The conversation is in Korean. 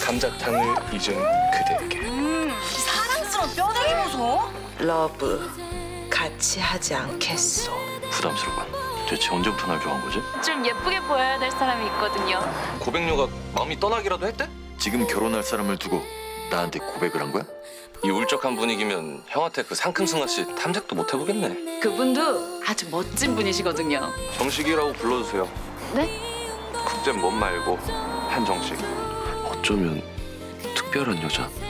감자탕을 잊은 그대에게. 사랑스러운 뼈다귀 보소. 러브 같이 하지 않겠소. 부담스러워. 대체 언제부터 날 좋아한 거지? 좀 예쁘게 보여야 될 사람이 있거든요. 고백녀가 마음이 떠나기라도 했대? 지금 결혼할 사람을 두고 나한테 고백을 한 거야? 이 울적한 분위기면 형한테 그 상큼승아 씨 탐색도 못 해보겠네. 그분도 아주 멋진 분이시거든요. 정식이라고 불러주세요. 네? 국제는 뭔 말고 한정식. 어쩌면 특별한 여자?